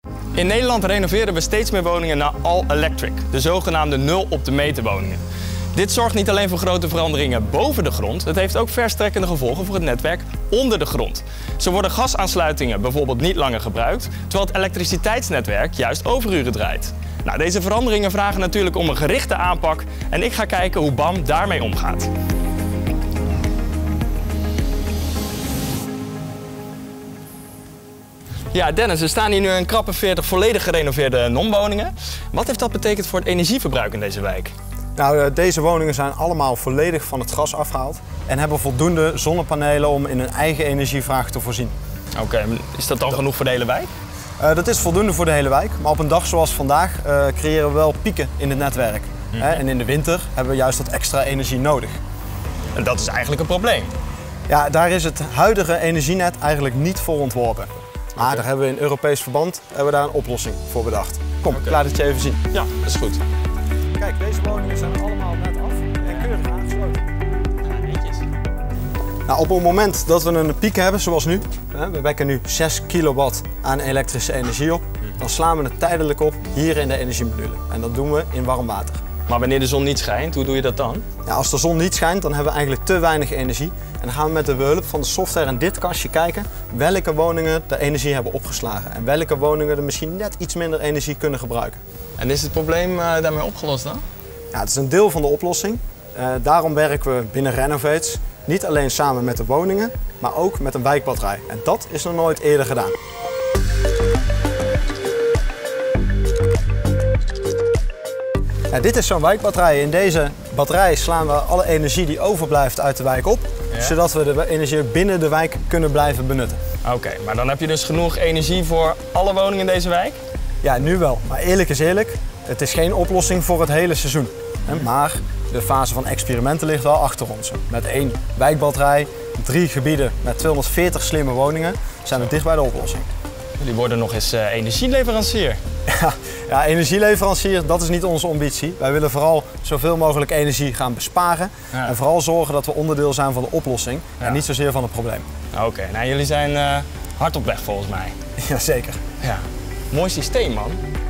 In Nederland renoveren we steeds meer woningen naar all-electric, de zogenaamde 0 op de meter woningen. Dit zorgt niet alleen voor grote veranderingen boven de grond, het heeft ook verstrekkende gevolgen voor het netwerk onder de grond. Zo worden gasaansluitingen bijvoorbeeld niet langer gebruikt, terwijl het elektriciteitsnetwerk juist overuren draait. Nou, deze veranderingen vragen natuurlijk om een gerichte aanpak en ik ga kijken hoe BAM daarmee omgaat. Ja, Dennis, we staan hier nu in krappe 40 volledig gerenoveerde NOM-woningen. Wat heeft dat betekend voor het energieverbruik in deze wijk? Nou, deze woningen zijn allemaal volledig van het gas afgehaald en hebben voldoende zonnepanelen om in hun eigen energievraag te voorzien. Oké, is dat dan genoeg voor de hele wijk? Dat is voldoende voor de hele wijk, maar op een dag zoals vandaag creëren we wel pieken in het netwerk. En in de winter hebben we juist dat extra energie nodig. En dat is eigenlijk een probleem. Ja, daar is het huidige energienet eigenlijk niet voor ontworpen. Maar daar hebben we in Europees verband daar een oplossing voor bedacht. Kom, ik laat het je even zien. Ja, dat is goed. Kijk, deze woningen zijn allemaal net af en keurig aangesloten. Nou, op het moment dat we een piek hebben, zoals nu, we wekken nu 6 kilowatt aan elektrische energie op, dan slaan we het tijdelijk op hier in de energiemodule. En dat doen we in warm water. Maar wanneer de zon niet schijnt, hoe doe je dat dan? Ja, als de zon niet schijnt, dan hebben we eigenlijk te weinig energie. En dan gaan we met de behulp van de software in dit kastje kijken welke woningen de energie hebben opgeslagen. En welke woningen er misschien net iets minder energie kunnen gebruiken. En is het probleem daarmee opgelost dan? Ja, het is een deel van de oplossing. Daarom werken we binnen Renovates niet alleen samen met de woningen, maar ook met een wijkbatterij. En dat is nog nooit eerder gedaan. Ja, dit is zo'n wijkbatterij. In deze batterij slaan we alle energie die overblijft uit de wijk op, zodat we de energie ook binnen de wijk kunnen blijven benutten. Oké, maar dan heb je dus genoeg energie voor alle woningen in deze wijk? Ja, nu wel. Maar eerlijk is eerlijk, het is geen oplossing voor het hele seizoen. Maar de fase van experimenten ligt wel achter ons. Met 1 wijkbatterij, 3 gebieden met 240 slimme woningen zijn we dicht bij de oplossing. Jullie worden nog eens energieleverancier. Ja, energieleverancier, dat is niet onze ambitie. Wij willen vooral zoveel mogelijk energie gaan besparen. Ja. En vooral zorgen dat we onderdeel zijn van de oplossing en niet zozeer van het probleem. Oké, nou jullie zijn hard op weg volgens mij. Jazeker. Ja, mooi systeem man.